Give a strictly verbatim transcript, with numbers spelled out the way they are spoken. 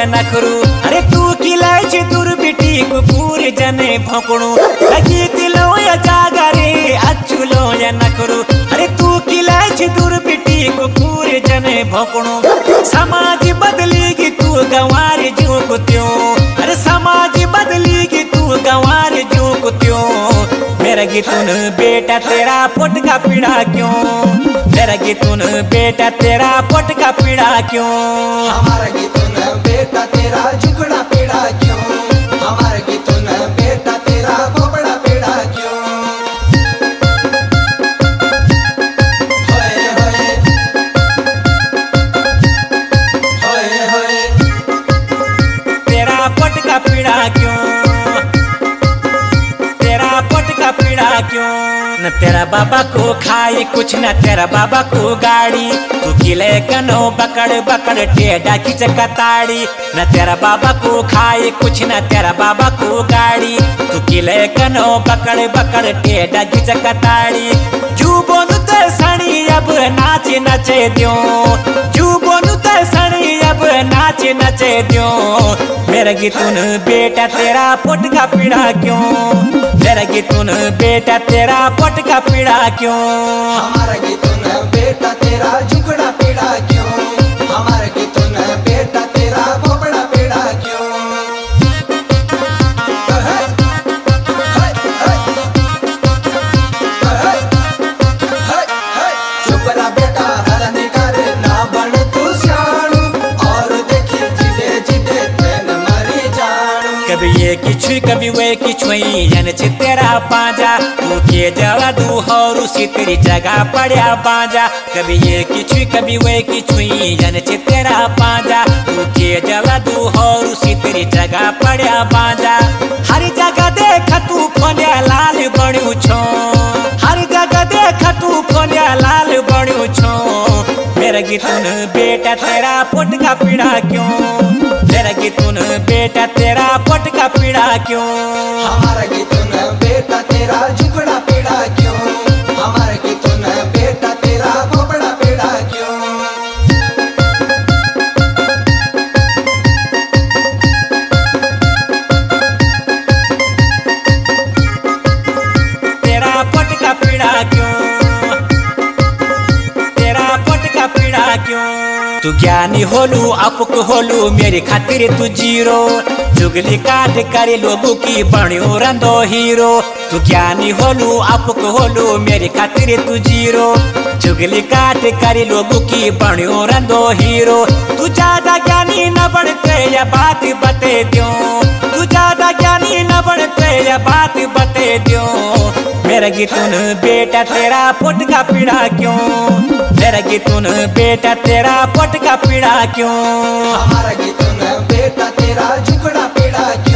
या नखरू। अरे तू किलाय छे दूर बेटी कुकुर जने भोकणू लगी दिलो या जागा रे अच्छू लो या नखरू। अरे तू किलाय छे दूर बेटी कुकुर जने भोकणू। समाज बदलेगी तू गंवार जो कुत्यों। अरे समाज बदलेगी तू गंवार जो कुत्यों। मेरा गीतुन बेटा तेरा पोट का पीड़ा क्यों। मेरा गीतुन बेटा तेरा पोट का पीड़ा क्यों। हमारा गीतुन बेटा तेरा झुकड़ा पीड़ा क्यों। हमारा गीतुन बेटा तेरा घोपड़ा पीड़ा क्यों। होए होए होए होए तेरा पोट का पीड़ा क्यों। तेरा पोट का पीड़ा क्यों। न तेरा बाबा को खाई कुछ न तेरा बाबा को गाड़ी। तू किले कनो बकड़ बकड़ टेढ़ा खींच कताड़ी। न तेरा बाबा को खाई कुछ न तेरा बाबा को गाड़ी। तू किले कनो बकड़ बकड़ टेढ़ा खींच कताड़ी। जू बोनु ते सणी अब नाच नचे दियो। जू बोनु ते सणी अब नाच नचे दियो। मेरा गीतुन बेटा तेरा पोट का पीड़ा क्यों। मेरा गीतुन बेटा तेरा पोट का पीड़ा क्यों। हमारा गीतुन बेटा तेरा झुकड़ा पीड़ा क्यों। हमारा गीतुन बेटा तेरा घोपड़ा पीड़ा क्यों। हे, हे, हे, हे, हे, हे। चुप रह बेटा हलन कर ना बन तू सियाणू। और देखी जिदे जिदे तेन मरी जानू। कभी ये किछुई कभी वे किछुई यान छे तेरा पांजा। तू के जवा दू और उसी तेरी जगह पड़या बांजा। कभी ये किछुई कभी वे किछुई यान छे तेरा पांजा। तू के जवा दू और उसी तेरी जगह पड़या बांजा। हर जगह देख तू फोनिया लाल बण्यू छो। हर जगह देख तू फोनिया लाल बण्यू छो। मेरा गीतुन बेटा तेरा पोट का पीड़ा क्यों। मेरा गीतुन बेटा तेरा पोट का पीड़ा क्यों। हमारा गीतुन बेटा तेरा झुकड़ा पीड़ा क्यों। हमारा गीतुन बेटा तेरा घोपड़ा पीड़ा क्यों। तेरा पोट का पीड़ा क्यों। तेरा पोट का पीड़ा क्यों। तू ज्ञानी होलू अपुक होलू मेरी खातिर तू जीरो। जुगली काट करे लोगों की बण्यो रंदो हीरो। तू ज्ञानी होलू अपुक होलू मेरी खातिर तू जीरो। जुगली काट करे लोगों की बण्यो रंदो हीरो। तू ज्यादा ज्ञानी न बढ़ते या बात बते दियो। तू ज्यादा ज्ञानी न बढ़ते या बात बते दियो। मेरा गीतुन बेटा तेरा पोट का पीड़ा क्यों। मेरा गीतुन बेटा तेरा पोट का पीड़ा क्यों। हमारा गीतुन बेटा तेरा झुकड़ा पीड़ा क्यों।